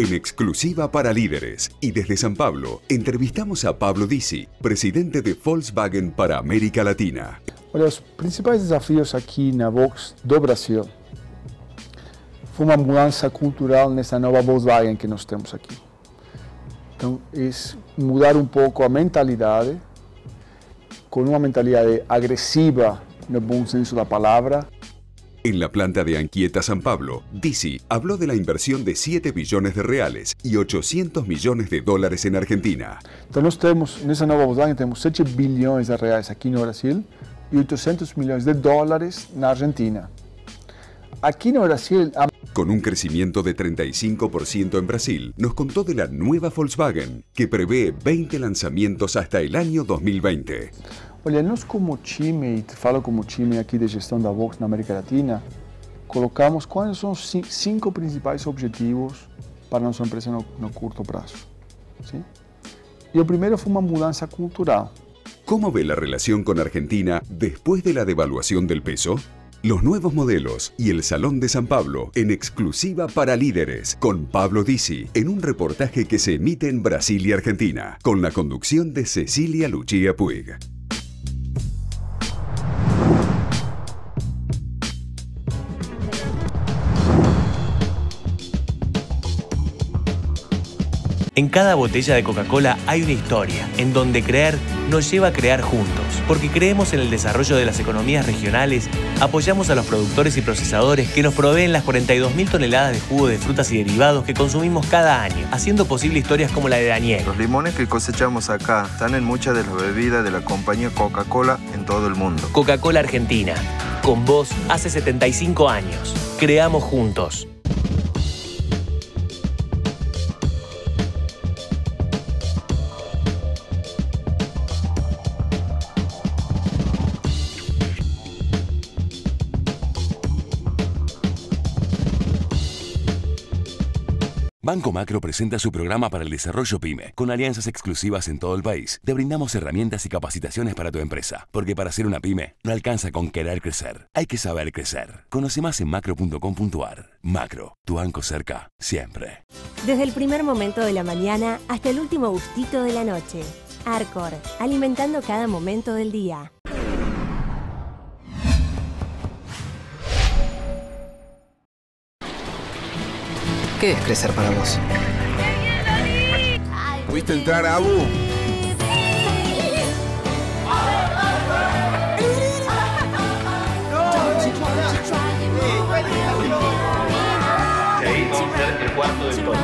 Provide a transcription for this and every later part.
en exclusiva para líderes. Y desde San Pablo, entrevistamos a Pablo Disi, presidente de Volkswagen para América Latina. Olha, os principais desafios aqui na Vox do Brasil foi uma mudança cultural nessa nova Volkswagen que nós temos aqui. Então, é mudar um pouco a mentalidade, com uma mentalidade agressiva, no buen senso de la palabra. En la planta de Anchieta San Pablo, Disi habló de la inversión de 7 billones de reales y 800 millones de dólares en Argentina. Então nós temos, nessa nova Volkswagen, temos 7 bilhões de reais aqui no Brasil e 800 millones de dólares na Argentina. Aquí no Brasil... Con un crecimiento de 35% en Brasil, nos contó de la nueva Volkswagen, que prevé 20 lanzamientos hasta el año 2020. Olha, nós como time, e falo como time aqui de gestão da Vox na América Latina, colocamos quais são os 5 principais objetivos para nossa empresa no curto prazo. ¿Sí? E o primeiro foi uma mudança cultural. ¿Cómo ve la relación con Argentina después de la devaluación del peso? Los nuevos modelos y el Salón de San Pablo en exclusiva para líderes con Pablo Disi en un reportaje que se emite en Brasil y Argentina con la conducción de Cecilia Lucia Puig. En cada botella de Coca-Cola hay una historia, en donde creer nos lleva a crear juntos. Porque creemos en el desarrollo de las economías regionales, apoyamos a los productores y procesadores que nos proveen las 42.000 toneladas de jugo de frutas y derivados que consumimos cada año, haciendo posible historias como la de Daniel. Los limones que cosechamos acá están en muchas de las bebidas de la compañía Coca-Cola en todo el mundo. Coca-Cola Argentina, con vos hace 75 años. Creamos juntos. Banco Macro presenta su programa para el desarrollo PYME. Con alianzas exclusivas en todo el país, te brindamos herramientas y capacitaciones para tu empresa. Porque para ser una PYME, no alcanza con querer crecer. Hay que saber crecer. Conoce más en macro.com.ar. Macro, tu banco cerca, siempre. Desde el primer momento de la mañana hasta el último gustito de la noche. Arcor, alimentando cada momento del día. ¿Qué es crecer para vos? ¿Pudiste entrar, Abu? Y ahí vamos a hacer el cuarto del todo.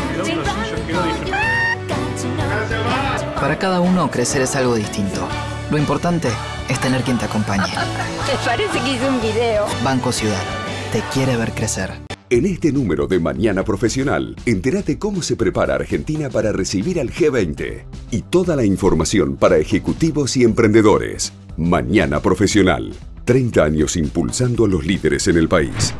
Para cada uno, crecer es algo distinto. Lo importante es tener quien te acompañe. Me parece que hice un video. Banco Ciudad. Te quiere ver crecer. En este número de Mañana Profesional, entérate cómo se prepara Argentina para recibir al G20 y toda la información para ejecutivos y emprendedores. Mañana Profesional, 30 años impulsando a los líderes en el país.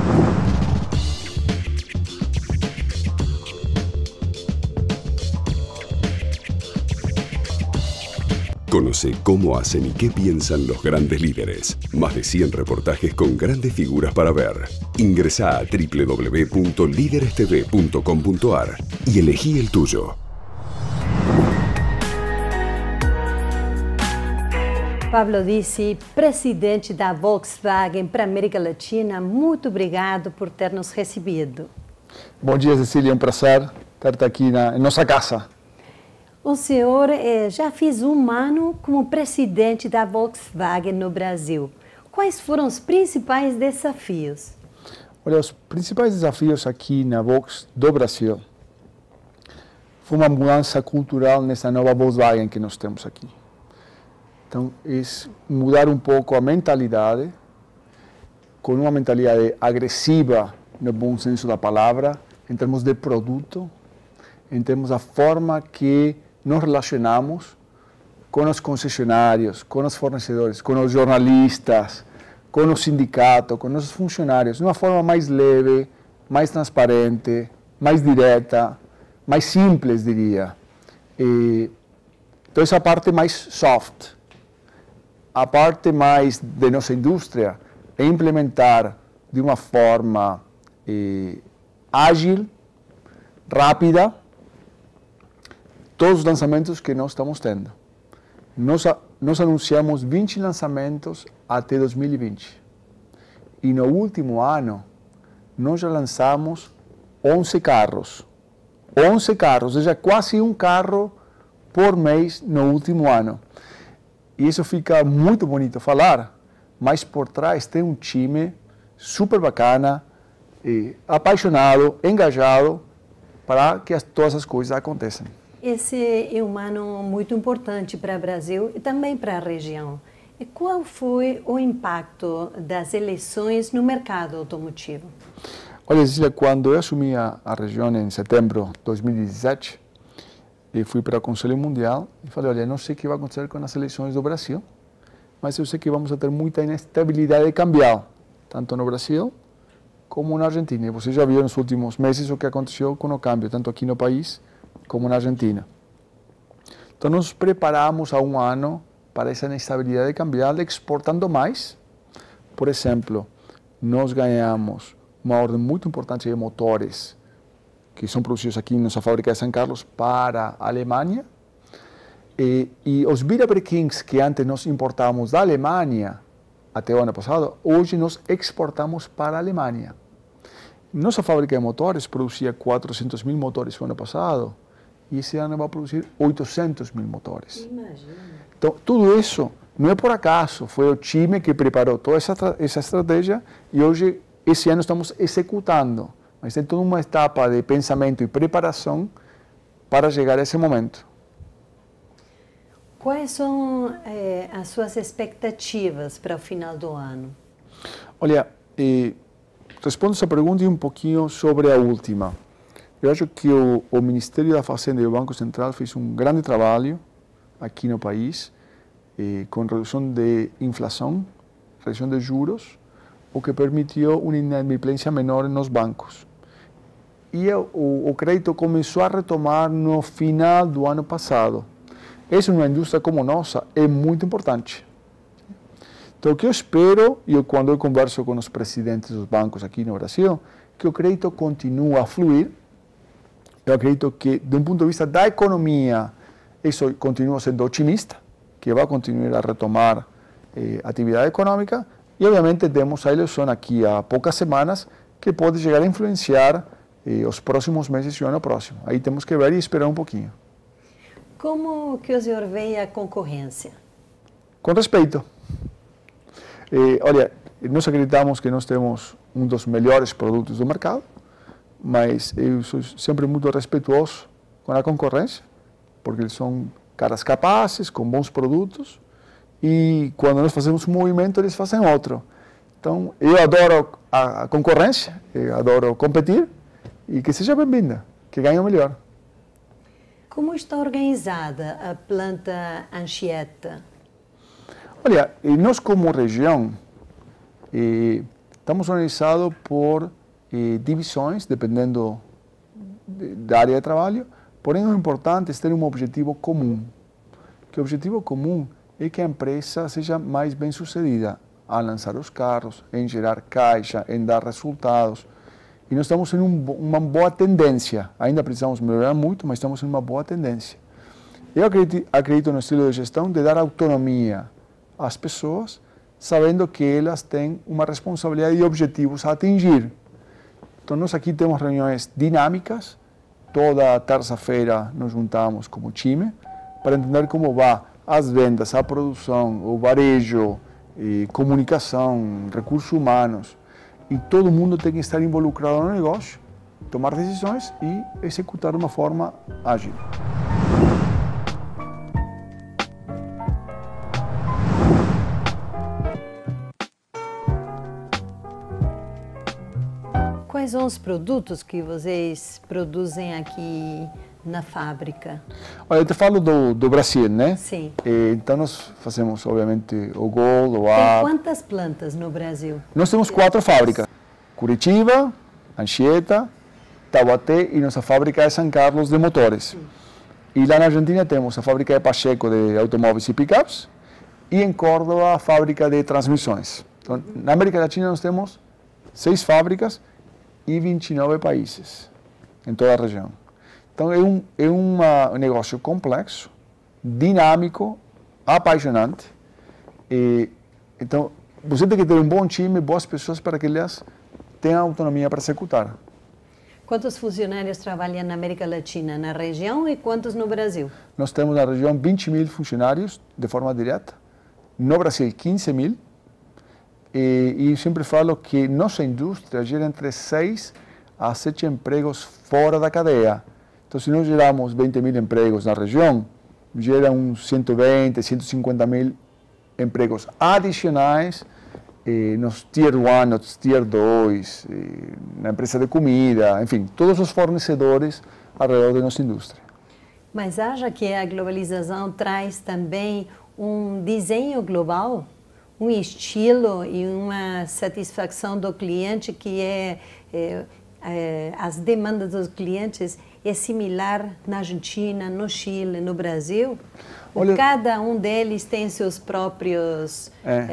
Conoce cómo hacen y qué piensan los grandes líderes. Más de 100 reportajes con grandes figuras para ver. Ingresá a www.liderestv.com.ar y elegí el tuyo. Pablo Disi, presidente da Volkswagen para América Latina, muito obrigado por ter nos recebido. Bom dia, Cecília, é um prazer estar aqui em nossa casa. O senhor já fez um ano como presidente da Volkswagen no Brasil. Quais foram os principais desafios? Olha, os principais desafios aqui na Vox do Brasil foi uma mudança cultural nessa nova Volkswagen que nós temos aqui. Então, é mudar um pouco a mentalidade, com uma mentalidade agressiva, no bom senso da palavra, em termos de produto, em termos da forma que nos relacionamos com os concessionários, com os fornecedores, com os jornalistas, com o sindicato, com os funcionários, de uma forma mais leve, mais transparente, mais direta, mais simples, diria. Então, essa parte mais soft. A parte mais de nossa indústria é implementar de uma forma ágil, rápida, todos os lançamentos que nós estamos tendo. Nós anunciamos 20 lançamentos até 2020. E no último ano, nós já lançamos 11 carros. 11 carros, ou seja, quase um carro por mês no último ano. E isso fica muito bonito falar, mas por trás tem um time super bacana, apaixonado, engajado, para que todas as coisas aconteçam. Esse é um ano muito importante para o Brasil e também para a região. E qual foi o impacto das eleições no mercado automotivo? Olha, Cecília, quando eu assumi a região em setembro de 2017, eu fui para o Conselho Mundial e falei, olha, não sei o que vai acontecer com as eleições do Brasil, mas eu sei que vamos ter muita inestabilidade cambial, tanto no Brasil como na Argentina. E você já viu nos últimos meses o que aconteceu com o câmbio, tanto aqui no país como na Argentina. Então, nos preparamos há um ano para essa inestabilidade cambial, exportando mais. Por exemplo, nós ganhamos uma ordem muito importante de motores que são produzidos aqui em nossa fábrica de São Carlos para a Alemanha. E os Birabrequins que antes nós importávamos da Alemanha até o ano passado, hoje nós exportamos para a Alemanha. Nossa fábrica de motores produzia 400 mil motores no ano passado e esse ano vai produzir 800 mil motores. Imagina. Então, tudo isso não é por acaso, foi o time que preparou toda essa estratégia e hoje, esse ano, estamos executando. Mas tem toda uma etapa de pensamento e preparação para chegar a esse momento. Quais são as suas expectativas para o final do ano? Olha, respondo essa pergunta e um pouquinho sobre a última. Eu acho que o Ministério da Fazenda e o Banco Central fez um grande trabalho aqui no país, com redução de inflação, redução de juros, o que permitiu uma inadimplência menor nos bancos. E o crédito começou a retomar no final do ano passado. Isso, numa indústria como nossa, é muito importante. Então, o que eu espero, e quando eu converso com os presidentes dos bancos aqui no Brasil, que o crédito continue a fluir. Eu acredito que, de um ponto de vista da economia, isso continua sendo otimista, que vai continuar a retomar atividade econômica. E, obviamente, temos a eleição aqui há poucas semanas, que pode chegar a influenciar os próximos meses e o ano próximo. Aí temos que ver e esperar um pouquinho. Como que o senhor vê a concorrência? Com respeito. Olha, nós acreditamos que nós temos um dos melhores produtos do mercado, mas eu sou sempre muito respeituoso com a concorrência, porque eles são caras capazes, com bons produtos, e quando nós fazemos um movimento, eles fazem outro. Então, eu adoro a concorrência, eu adoro competir, e que seja bem-vinda, que ganhe o melhor. Como está organizada a planta Anchieta? Olha, nós como região estamos organizados por divisões, dependendo da área de trabalho, porém o importante é ter um objetivo comum. Que o objetivo comum é que a empresa seja mais bem sucedida a lançar os carros, em gerar caixa, em dar resultados. E nós estamos em uma boa tendência. Ainda precisamos melhorar muito, mas estamos em uma boa tendência. Eu acredito no estilo de gestão de dar autonomia às pessoas, sabendo que elas têm uma responsabilidade e objetivos a atingir. Então, nós aqui temos reuniões dinâmicas. Toda terça-feira nos juntamos como time para entender como vão as vendas, a produção, o varejo, comunicação, recursos humanos. E todo mundo tem que estar involucrado no negócio, tomar decisões e executar de uma forma ágil. Quais são os produtos que vocês produzem aqui na fábrica? Olha, eu te falo do Brasil, né? Sim. Então, nós fazemos, obviamente, o Gol, o A. Tem quantas plantas no Brasil? Nós temos 4 fábricas. Curitiba, Anchieta, Taubaté e nossa fábrica de São Carlos de motores. E lá na Argentina temos a fábrica de Pacheco de automóveis e pickups e em Córdoba a fábrica de transmissões. Então, na América Latina nós temos 6 fábricas e 29 países. em toda a região. Então é um negócio complexo, dinâmico, apaixonante. Então você tem que ter um bom time, boas pessoas para que elas tenham autonomia para executar. Quantos funcionários trabalham na América Latina, na região, e quantos no Brasil? Nós temos na região 20.000 funcionários de forma direta, no Brasil 15.000, e eu sempre falo que nossa indústria gera entre 6 a 7 empregos fora da cadeia. Então, se nós geramos 20.000 empregos na região, gera uns 120, 150.000 empregos adicionais nos Tier 1, nos Tier 2, na empresa de comida, enfim, todos os fornecedores ao redor da nossa indústria. Mas acha que a globalização traz também um desenho global, um estilo e uma satisfação do cliente que as demandas dos clientes é similar na Argentina, no Chile, no Brasil? Olha, cada um deles tem suas próprias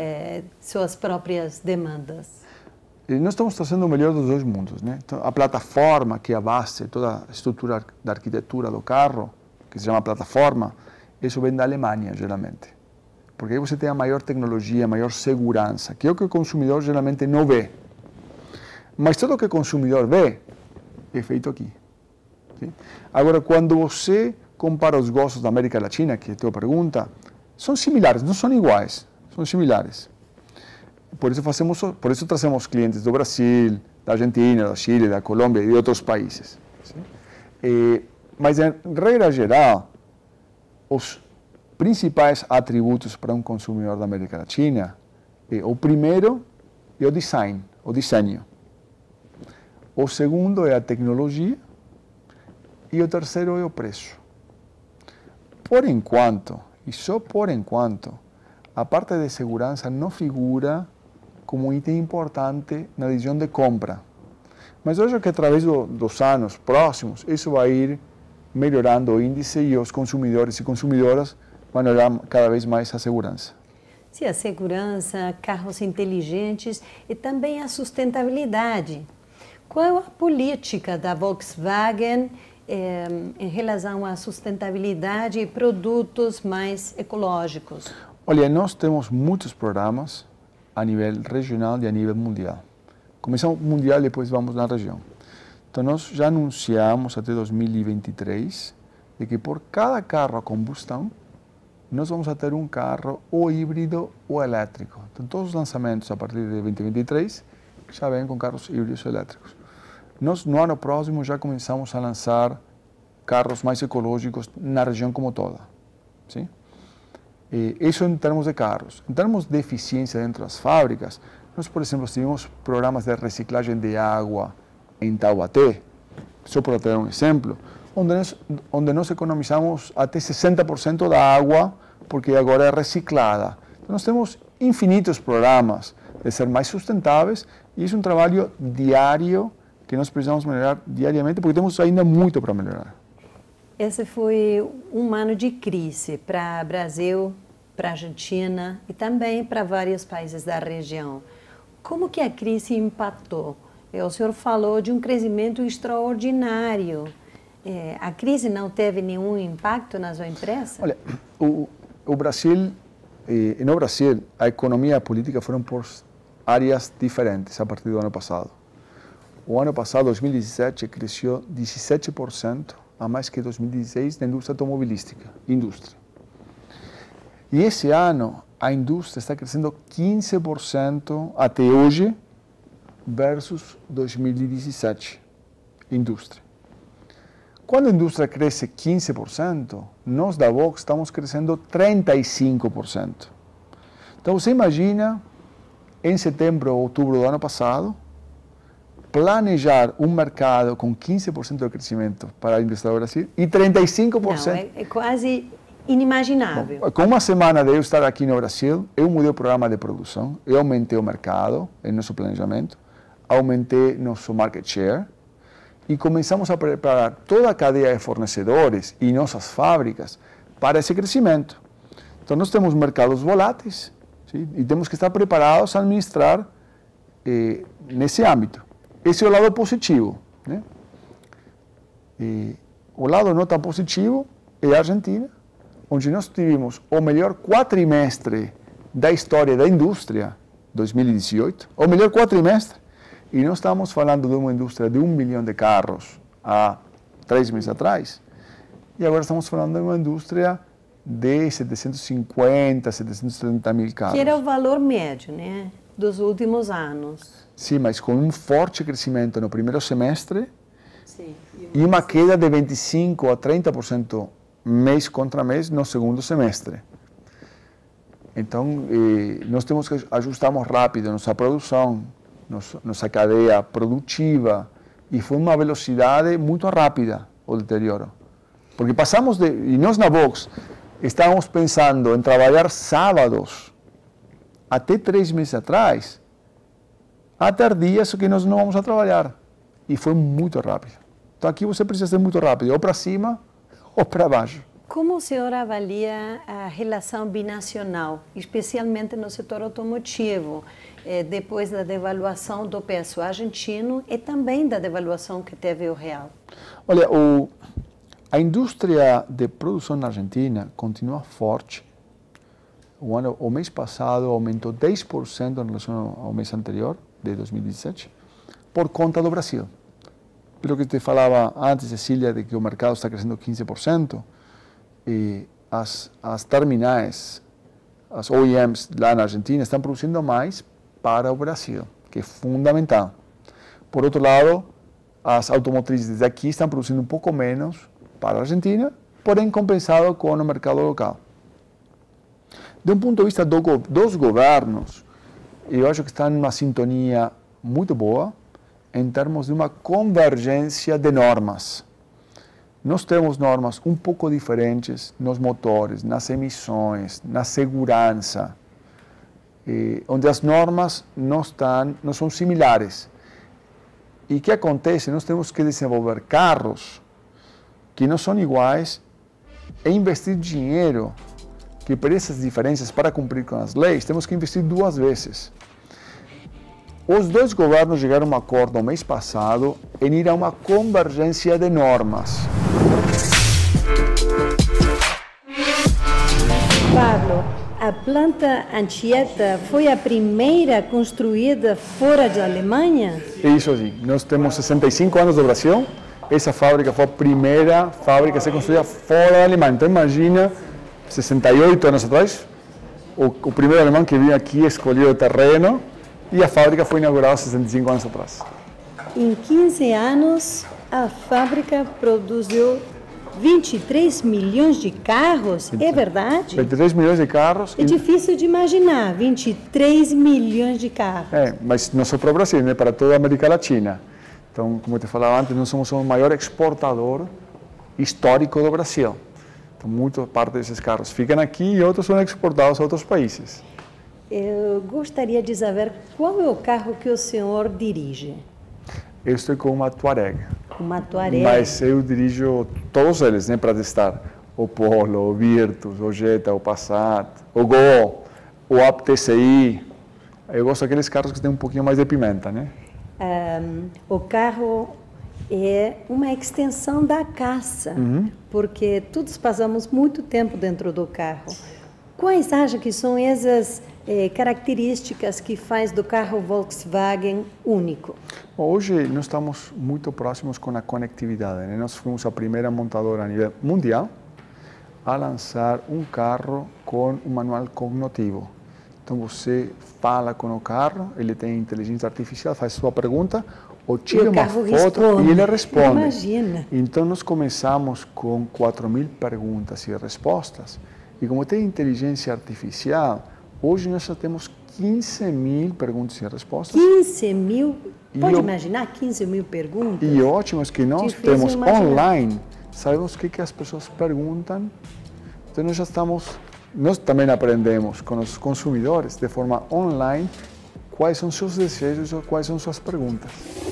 demandas. Nós estamos trazendo o melhor dos dois mundos, né? Então, a plataforma que é a base, toda a estrutura da arquitetura do carro, que se chama plataforma, isso vem da Alemanha, geralmente. Porque aí você tem a maior tecnologia, a maior segurança, que é o que o consumidor geralmente não vê. Mas tudo o que o consumidor vê é feito aqui. Sim? Agora, quando você compara os gostos da América Latina, que é a tua pergunta, são similares, não são iguais, são similares. Por isso trazemos clientes do Brasil, da Argentina, do Chile, da Colômbia e de outros países. Mas, em regra geral, os principais atributos para um consumidor da América Latina, o primeiro é o design, o desenho. O segundo é a tecnologia e o terceiro é o preço. Por enquanto, e só por enquanto, a parte de segurança não figura como um item importante na decisão de compra. Mas eu acho que através dos anos próximos, isso vai ir melhorando o índice e os consumidores e consumidoras vão olhar cada vez mais a segurança. Sim, a segurança, carros inteligentes e também a sustentabilidade. Qual é a política da Volkswagen em relação à sustentabilidade e produtos mais ecológicos? Olha, nós temos muitos programas a nível regional e a nível mundial. Começamos mundial e depois vamos na região. Então, nós já anunciamos até 2023 de que por cada carro a combustão, nós vamos ter um carro ou híbrido ou elétrico. Então, todos os lançamentos a partir de 2023 já vêm com carros híbridos ou elétricos. Nós, no ano próximo, já começamos a lançar carros mais ecológicos na região como toda. Sim? Isso em termos de carros. Em termos de eficiência dentro das fábricas, nós, por exemplo, tivemos programas de reciclagem de água em Taubaté, só para ter um exemplo, onde nós economizamos até 60% da água, porque agora é reciclada. Então, nós temos infinitos programas de ser mais sustentáveis e isso é um trabalho diário que nós precisamos melhorar diariamente, porque temos ainda muito para melhorar. Esse foi um ano de crise para o Brasil, para a Argentina e também para vários países da região. Como que a crise impactou? O senhor falou de um crescimento extraordinário. A crise não teve nenhum impacto na sua empresa? Olha, o Brasil, no Brasil, a economia e a política foram por áreas diferentes a partir do ano passado. O ano passado, 2017, cresceu 17% a mais que 2016 na indústria automobilística, indústria. E esse ano, a indústria está crescendo 15% até hoje versus 2017, indústria. Quando a indústria cresce 15%, nós da Vox estamos crescendo 35%. Então você imagina, em setembro ou outubro do ano passado, planejar um mercado com 15% de crescimento para a indústria do Brasil e 35%. Não, é quase inimaginável. Bom, com uma semana de eu estar aqui no Brasil, eu mudei o programa de produção, eu aumentei o mercado em nosso planejamento, aumentei nosso market share e começamos a preparar toda a cadeia de fornecedores e nossas fábricas para esse crescimento. Então, nós temos mercados voláteis, sim? E temos que estar preparados a administrar nesse âmbito. Esse é o lado positivo, né? O lado não tão positivo é a Argentina, onde nós tivemos o melhor quadrimestre da história da indústria, 2018, o melhor quadrimestre, e nós estamos falando de uma indústria de 1 milhão de carros há 3 meses atrás, e agora estamos falando de uma indústria de 750, 730 mil carros. Que era o valor médio, né, dos últimos anos. Sim, mas com um forte crescimento no primeiro semestre. Sim, e uma queda de 25% a 30% mês contra mês no segundo semestre. Então, nós temos que ajustarmos rápido nossa produção, nossa cadeia produtiva, e foi uma velocidade muito rápida o deterioro. Porque passamos de... E nós na Vox estávamos pensando em trabalhar sábados, até 3 meses atrás, a ter dias que nós não vamos a trabalhar. E foi muito rápido. Então aqui você precisa ser muito rápido, ou para cima ou para baixo. Como o senhor avalia a relação binacional, especialmente no setor automotivo, depois da devaluação do peso argentino e também da devaluação que teve o real? Olha, a indústria de produção na Argentina continua forte. O mês passado aumentou 10% em relação ao mês anterior, de 2017, por conta do Brasil. Pelo que te falava antes, Cecília, de que o mercado está crescendo 15%, e as terminais, as OEMs lá na Argentina, estão produzindo mais para o Brasil, que é fundamental. Por outro lado, as automotrizes daqui estão produzindo um pouco menos para a Argentina, porém compensado com o mercado local. De um ponto de vista dos governos, eu acho que estão numa sintonia muito boa em termos de uma convergência de normas. Nós temos normas um pouco diferentes nos motores, nas emissões, na segurança, onde as normas não são similares. E o que acontece? Nós temos que desenvolver carros que não são iguais e investir dinheiro, que por essas diferenças, para cumprir com as leis, temos que investir 2 vezes. Os 2 governos chegaram a um acordo no mês passado em ir a uma convergência de normas. Pablo, a planta Anchieta foi a primeira construída fora da Alemanha? É isso sim. Nós temos 65 anos no Brasil. Essa fábrica foi a primeira fábrica a ser construída fora da Alemanha. Então imagina, 68 anos atrás, o primeiro alemão que vinha aqui escolheu o terreno e a fábrica foi inaugurada 65 anos atrás. Em 15 anos, a fábrica produziu 23 milhões de carros, é verdade? 23 milhões de carros. É difícil de imaginar, 23 milhões de carros. Mas não só para o Brasil, né? Para toda a América Latina. Então, como eu te falava antes, nós somos o maior exportador histórico do Brasil. Então, muita parte desses carros ficam aqui e outros são exportados a outros países. Eu gostaria de saber qual é o carro que o senhor dirige. Eu estou com uma Touareg. Uma Touareg. Mas eu dirijo todos eles, né, para testar. O Polo, o Virtus, o Jetta, o Passat, o Gol, o Up TCI. Eu gosto daqueles carros que têm um pouquinho mais de pimenta, né? O carro é uma extensão da casa, porque todos passamos muito tempo dentro do carro. Quais acha que são essas características que faz do carro Volkswagen único? Hoje nós estamos muito próximos com a conectividade, né? Nós fomos a primeira montadora a nível mundial a lançar um carro com um manual cognitivo. Então você fala com o carro, ele tem inteligência artificial, faz sua pergunta, ou tira uma foto e ele responde. Imagina. Então nós começamos com 4.000 perguntas e respostas. E como tem inteligência artificial, hoje nós já temos 15.000 perguntas e respostas. 15.000? Pode imaginar 15.000 perguntas? E ótimo é que nós temos online, sabemos o que as pessoas perguntam. Então nós já estamos, nós também aprendemos com os consumidores de forma online quais são seus desejos ou quais são suas perguntas.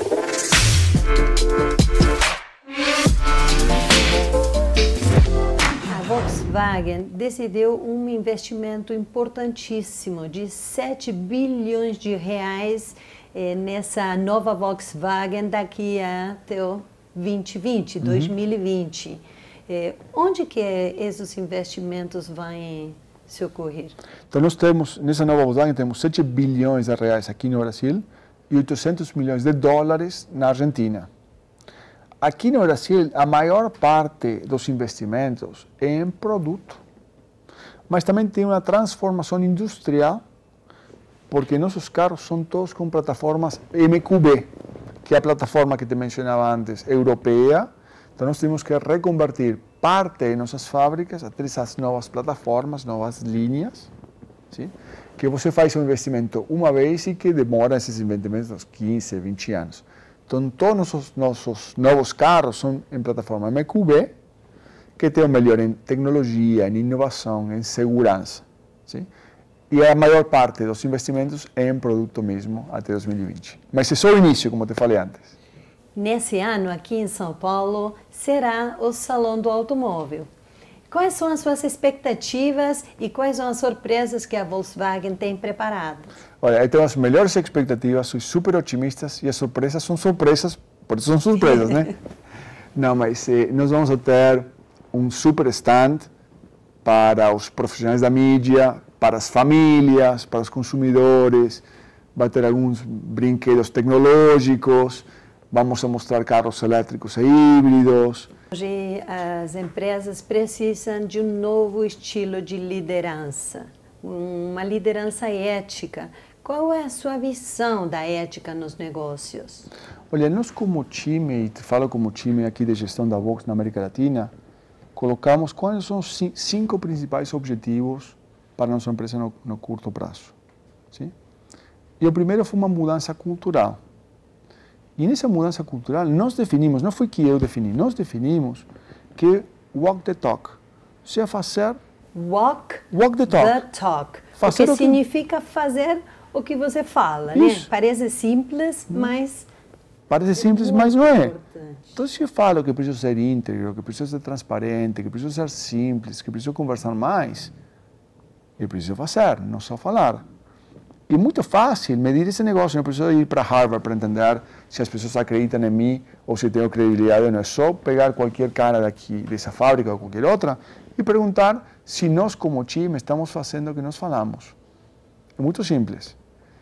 Volkswagen decidiu um investimento importantíssimo de 7 bilhões de reais nessa nova Volkswagen daqui até o 2020, 2020. Onde que esses investimentos vão se ocorrer? Então nós temos, nessa nova Volkswagen, temos 7 bilhões de reais aqui no Brasil e 800 milhões de dólares na Argentina. Aqui no Brasil, a maior parte dos investimentos é em produto, mas também tem uma transformação industrial, porque nossos carros são todos com plataformas MQB, que é a plataforma que te mencionava antes, europeia. Então nós temos que reconvertir parte de nossas fábricas a essas novas plataformas, novas linhas, sim? Que você faz um investimento uma vez e que demora esses investimentos 15, 20 anos. Então todos os nossos novos carros são em plataforma MQB, que tem o melhor em tecnologia, em inovação, em segurança, sim? E a maior parte dos investimentos é em produto mesmo até 2020. Mas é só o início, como te falei antes. Nesse ano, aqui em São Paulo, será o Salão do Automóvel. Quais são as suas expectativas e quais são as surpresas que a Volkswagen tem preparado? Olha, eu tenho as melhores expectativas, sou super otimista e as surpresas são surpresas, por isso são surpresas, né? Não, mas nós vamos ter um super stand para os profissionais da mídia, para as famílias, para os consumidores, vai ter alguns brinquedos tecnológicos, vamos a mostrar carros elétricos e híbridos. Hoje as empresas precisam de um novo estilo de liderança, uma liderança ética. Qual é a sua visão da ética nos negócios? Olha, nós como time, e te falo como time aqui de gestão da Volkswagen na América Latina, colocamos quais são os 5 principais objetivos para a nossa empresa no curto prazo. Sim? E o primeiro foi uma mudança cultural. E nessa mudança cultural, nós definimos, não foi que eu defini, nós definimos que walk the talk, ou seja, fazer... Walk the talk. Fazer o que significa fazer o que você fala, né? Parece simples, mas... Parece simples, mas não é. Então, se eu falo que preciso ser íntegro, que preciso ser transparente, que preciso ser simples, que preciso conversar mais, eu preciso fazer, não só falar. E é muito fácil medir esse negócio, não preciso ir para Harvard para entender se as pessoas acreditam em mim ou se tenho credibilidade ou não. É só pegar qualquer cara daqui, dessa fábrica ou qualquer outra, e perguntar se nós, como time, estamos fazendo o que nós falamos. É muito simples.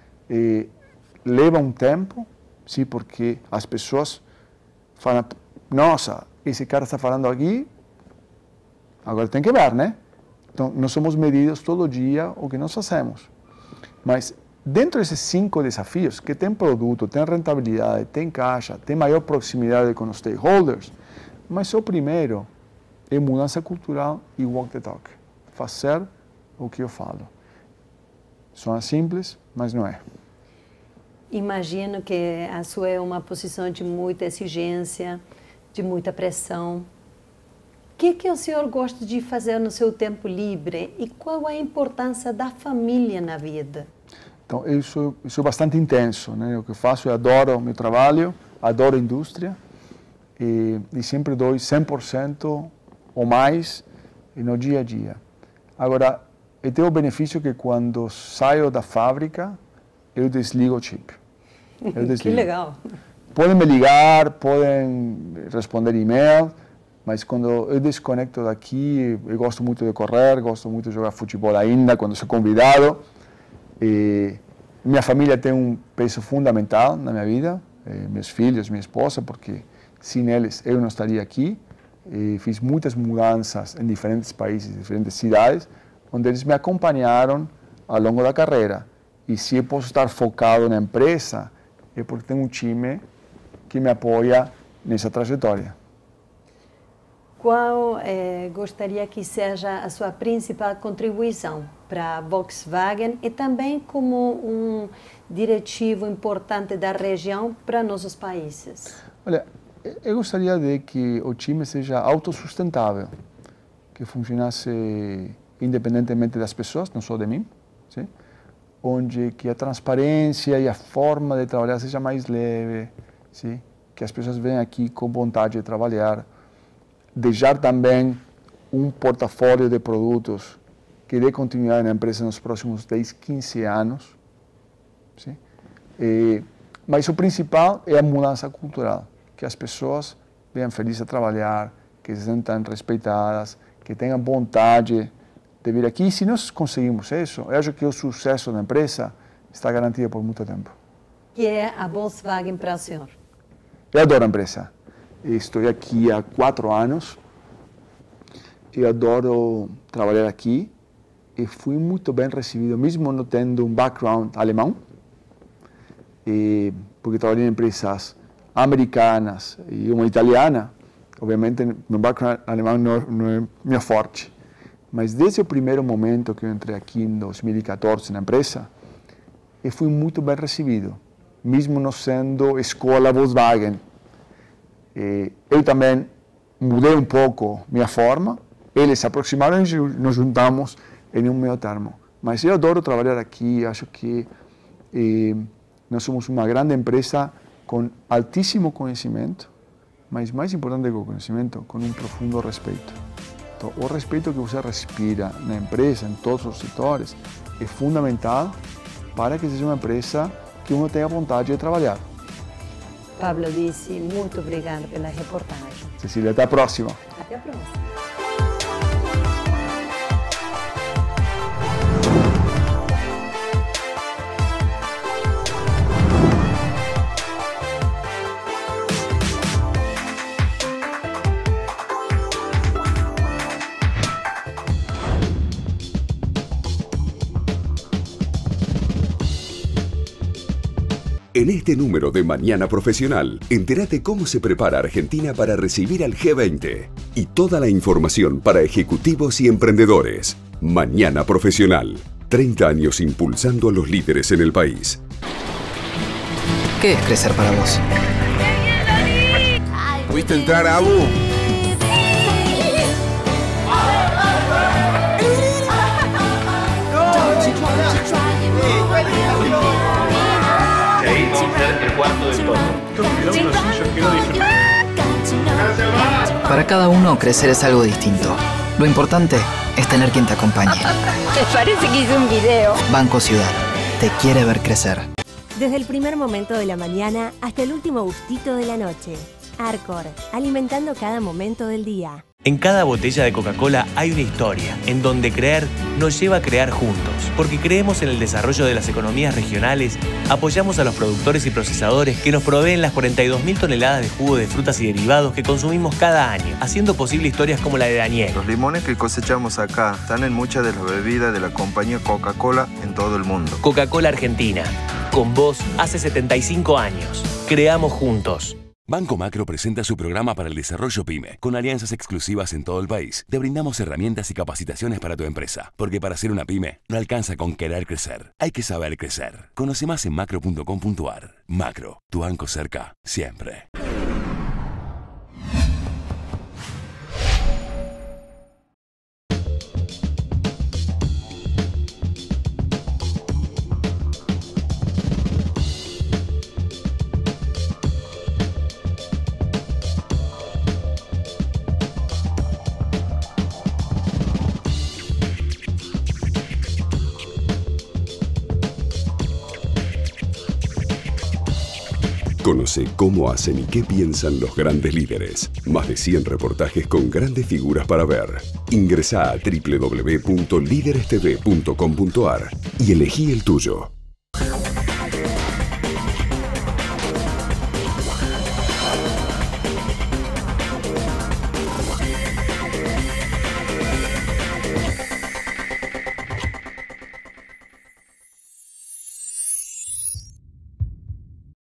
Leva um tempo, sim, porque as pessoas falam, nossa, esse cara está falando aqui, agora tem que ver, né? Então, nós somos medidos todo dia o que nós fazemos. Mas dentro desses 5 desafios, que tem produto, tem rentabilidade, tem caixa, tem maior proximidade com os stakeholders, mas o primeiro é mudança cultural e walk the talk. Fazer o que eu falo. Soa simples, mas não é. Imagino que a sua é uma posição de muita exigência, de muita pressão. O que o senhor gosta de fazer no seu tempo livre e qual a importância da família na vida? Então, eu sou bastante intenso, né? O que eu faço, eu adoro o meu trabalho, adoro a indústria e sempre dou 100% ou mais no dia a dia. Agora, eu tenho o benefício que quando saio da fábrica, eu desligo o chip. Eu desligo. Que legal! Podem me ligar, podem responder e-mail, mas quando eu desconecto daqui, eu gosto muito de correr, gosto muito de jogar futebol ainda, quando sou convidado. Minha família tem um peso fundamental na minha vida, meus filhos, minha esposa, porque sem eles eu não estaria aqui. Fiz muitas mudanças em diferentes países, diferentes cidades, onde eles me acompanharam ao longo da carreira. E se eu posso estar focado na empresa, é porque tenho um time que me apoia nessa trajetória. Qual gostaria que seja a sua principal contribuição para a Volkswagen e também como um diretivo importante da região para nossos países? Olha, eu gostaria de que o time seja autossustentável, que funcionasse independentemente das pessoas, não só de mim, sim? Onde que a transparência e a forma de trabalhar seja mais leve, sim? Que as pessoas venham aqui com vontade de trabalhar, deixar também um portfólio de produtos que dê continuidade na empresa nos próximos 10, 15 anos. Sim? Mas o principal é a mudança cultural, que as pessoas venham felizes a trabalhar, que se sintam respeitadas, que tenham vontade de vir aqui. E se nós conseguimos isso, eu acho que o sucesso da empresa está garantido por muito tempo. Que é a Volkswagen para o senhor? Eu adoro a empresa. Estou aqui há 4 anos. Eu adoro trabalhar aqui e fui muito bem recebido, mesmo não tendo um background alemão, porque trabalhei em empresas americanas e uma italiana. Obviamente, meu background alemão não é meu forte. Mas desde o primeiro momento que eu entrei aqui em 2014 na empresa, eu fui muito bem recebido, mesmo não sendo escola Volkswagen. Eu também mudei um pouco minha forma, eles se aproximaram e nos juntamos em um meio termo. Mas eu adoro trabalhar aqui, acho que nós somos uma grande empresa com altíssimo conhecimento, mas mais importante que o conhecimento, com um profundo respeito. Então, o respeito que você respira na empresa, em todos os setores, é fundamental para que seja uma empresa que uno tenha vontade de trabalhar. Pablo Disi, muito obrigada pela reportagem. Cecília, até a próxima. Até a próxima. En este número de Mañana Profesional, entérate cómo se prepara Argentina para recibir al G20 y toda la información para ejecutivos y emprendedores. Mañana Profesional, 30 años impulsando a los líderes en el país. ¿Qué es crecer para vos? ¿Pudiste entrar, Abu? El cuarto del todo. Para cada uno, crecer es algo distinto. Lo importante es tener quien te acompañe. Me parece que hice un video. Banco Ciudad. Te quiere ver crecer. Desde el primer momento de la mañana hasta el último gustito de la noche. Arcor, alimentando cada momento del día. En cada botella de Coca-Cola hay una historia, en donde creer nos lleva a crear juntos. Porque creemos en el desarrollo de las economías regionales, apoyamos a los productores y procesadores que nos proveen las 42.000 toneladas de jugo de frutas y derivados que consumimos cada año, haciendo posible historias como la de Daniel. Los limones que cosechamos acá están en muchas de las bebidas de la compañía Coca-Cola en todo el mundo. Coca-Cola Argentina, con vos hace 75 años. Creamos juntos. Banco Macro presenta su programa para el desarrollo PYME. Con alianzas exclusivas en todo el país, te brindamos herramientas y capacitaciones para tu empresa. Porque para ser una PYME, no alcanza con querer crecer. Hay que saber crecer. Conoce más en macro.com.ar. Macro, tu banco cerca, siempre. Conoce cómo hacen y qué piensan los grandes líderes. Más de 100 reportajes con grandes figuras para ver. Ingresá a www.liderestv.com.ar y elegí el tuyo.